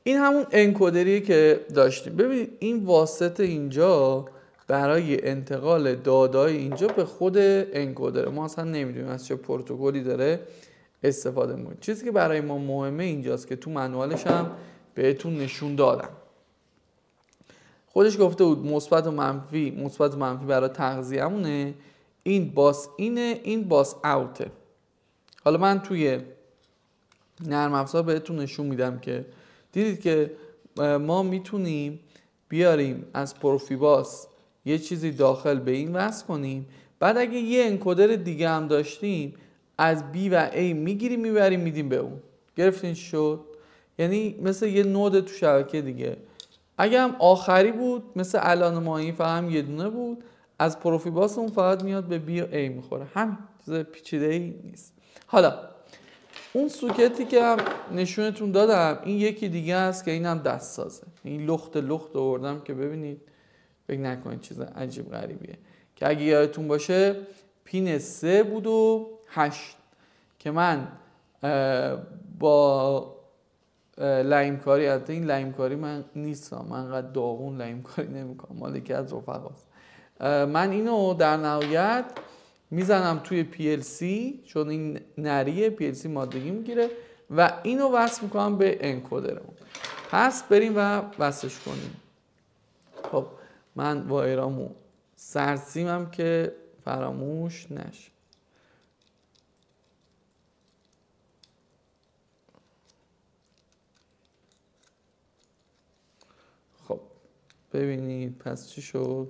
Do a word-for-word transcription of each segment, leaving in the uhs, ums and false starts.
این همون انکودریه که داشتیم. ببینید این واسطه اینجا برای انتقال دادای اینجا به خود انکودر، ما اصلا نمیدونیم از چه پروتکلی داره استفاده می‌کنه. چیزی که برای ما مهمه اینجاست که تو منوالش هم بهتون نشون دادم. خودش گفته بود مثبت و منفی، مثبت و منفی برای تغذیه‌مونه، این باس اینه، این باس اوته. حالا من توی نرم افزار بهتون نشون میدم که دیدید که ما میتونیم بیاریم از پروفیباس یه چیزی داخل به این وصل کنیم، بعد اگه یه انکودر دیگه هم داشتیم از B و A میگیریم میبریم میدیم به اون. گرفتین چی شد؟ یعنی مثل یه نود تو شبکه دیگه. اگه هم آخری بود مثل الان ما این فهم یه دونه بود، از پروفیباس اون فقط میاد به B و A میخوره. همین چیز پیچیده ای نیست. حالا اون سوکتی که هم نشونتون دادم این یکی دیگه است که اینم دست سازه. این لخت لخت آوردم که ببینید فکر نکنید چیز عجیب غریبیه. که اگه یادتون باشه پین سه بود و هشت که من با لایم کاری، حتی این لایم کاری من نیستم، من انقدر داغون لایم کاری نمیکنم، مال یکی از رفقاست. من اینو در نهایت میزنم توی پی ال سی، چون این نریه پی ال سی مادگی میگیره و اینو وصل میکنم به انکودرمون. پس بریم و وصلش کنیم. خب من وایرامو سرسیمم که فراموش نشه. خب ببینید پس چی شد.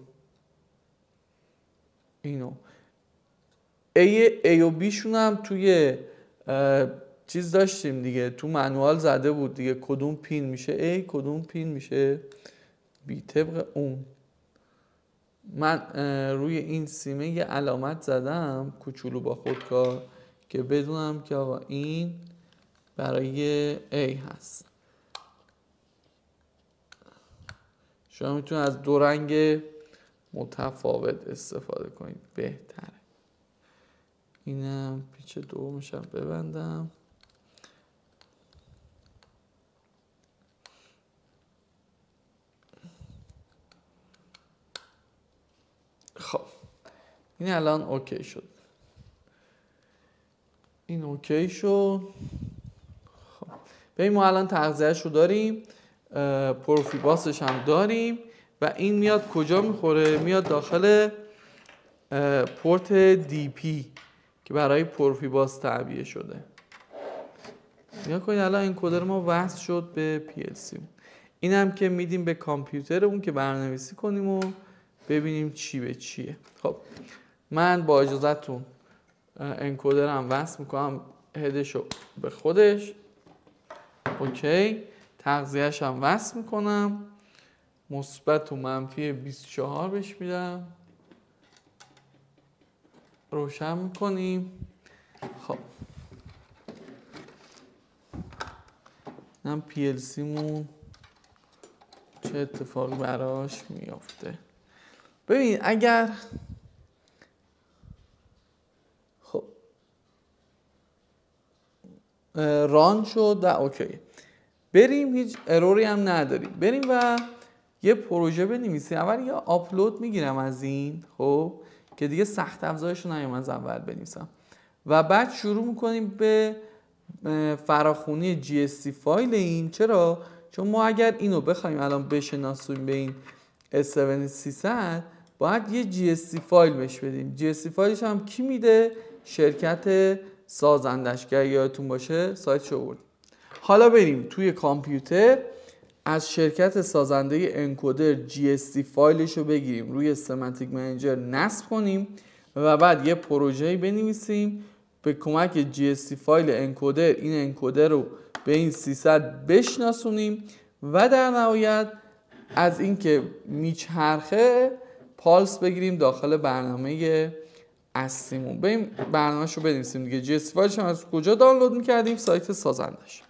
اینو A, A و B شون هم توی چیز داشتیم دیگه، تو منوال زده بود دیگه کدوم پین میشه A کدوم پین میشه B. طبق اون من روی این سیمه یه علامت زدم کوچولو با خودکار که بدونم که آقا این برای A هست. شما میتونید از دو رنگ متفاوت استفاده کنید بهتره. اینم پیچ دومش هم ببندم. خب این الان اوکی شد. این اوکی شد. خب ببین ما الان تغذیه‌اش رو داریم، پروفیباسش هم داریم و این میاد کجا میخوره؟ میاد داخل پورت دی پی که برای پروفیباس تعبیه شده. نگاه کنید الان انکودر ما وصل شد به پی ال سی. این هم که میدیم به کامپیوترمون که برنامه‌نویسی کنیم و ببینیم چی به چیه. خب من با اجازهتون انکودرم وصل میکنم هدشو به خودش. اوکی. تغذیه‌اش هم وصل میکنم، مثبت و منفی بیست و چهار بهش میدم، روشن میکنیم. خب هم پی ال سی مون چه اتفاقی براش میافته. ببین اگر خب ران شد و اوکی، بریم هیچ اروری هم نداریم، بریم و یه پروژه بنویسیم. اول یه آپلود میگیرم از این، خب که دیگه سخت افزارش رو نیم از اول بنویسم و بعد شروع میکنیم به فراخونی جی اس تی فایل این. چرا؟ چون ما اگر اینو بخوایم الان بشناسیم به این اس هفت سیصد باید یه جی اس تی فایل بهش بدیم. جی اس تی فایلش هم کی میده؟ شرکت سازندش که یادتون باشه سایتش رو برد. حالا بریم توی کامپیوتر از شرکت سازنده انکودر جی اس تی فایلش رو بگیریم، روی سمنتیک منیجر نصب کنیم و بعد یه پروژه‌ای بنویسیم به کمک جی اس تی فایل انکودر این انکودر رو به این سیصد بشناسونیم و در نهایت از اینکه میچرخه پالس بگیریم داخل برنامه اصلیمون. بریم برنامه‌شو بنویسیم دیگه. جی اس تی فایلش هم از کجا دانلود می‌کردیم؟ سایت سازندش.